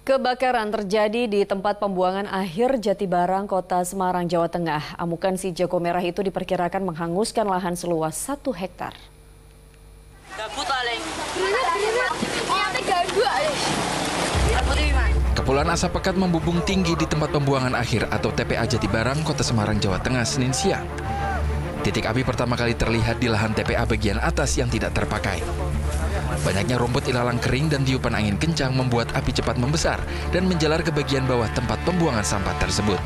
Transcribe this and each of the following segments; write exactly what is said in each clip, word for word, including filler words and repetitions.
Kebakaran terjadi di tempat pembuangan akhir Jatibarang, Kota Semarang, Jawa Tengah. Amukan si jago merah itu diperkirakan menghanguskan lahan seluas satu hektar. Kepulan asap pekat membubung tinggi di tempat pembuangan akhir atau T P A Jatibarang, Kota Semarang, Jawa Tengah, Senin siang. Titik api pertama kali terlihat di lahan T P A bagian atas yang tidak terpakai. Banyaknya rumput ilalang kering dan tiupan angin kencang membuat api cepat membesar dan menjalar ke bagian bawah tempat pembuangan sampah tersebut.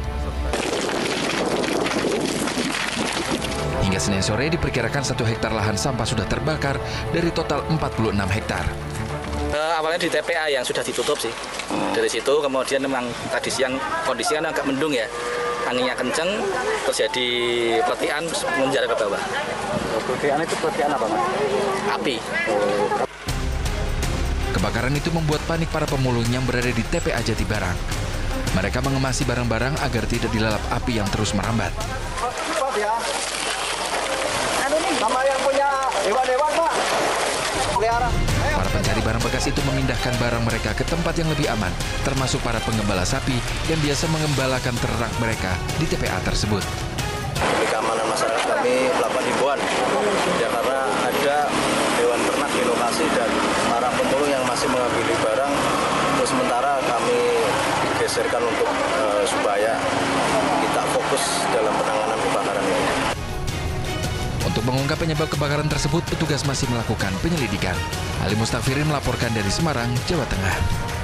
Hingga Senin sore diperkirakan satu hektar lahan sampah sudah terbakar dari total empat puluh enam hektar. Uh, awalnya di T P A yang sudah ditutup sih. Dari situ kemudian memang tadi siang kondisinya agak mendung ya. Anginnya kenceng, terjadi peletihan menjalar ke bawah. Peletihan itu peletihan apa, Mas? Api. Kebakaran itu membuat panik para pemulung yang berada di T P A Jatibarang. Mereka mengemasi barang-barang agar tidak dilalap api yang terus merambat. Pak ya. Sama yang punya hewan-hewan, Pak. Pelihara. Para pencari barang bekas itu memindahkan barang mereka ke tempat yang lebih aman, termasuk para penggembala sapi yang biasa mengembalakan ternak mereka di T P A tersebut. Demi keamanan masyarakat kami melakukan himbauan ya karena ada hewan ternak di lokasi dan para pemulung yang masih mengambil barang untuk sementara kami geserkan untuk uh, supaya kita fokus dalam penanganan kebakaran ini. Untuk mengungkap penyebab kebakaran tersebut, petugas masih melakukan penyelidikan. Ali Mustafirin melaporkan dari Semarang, Jawa Tengah.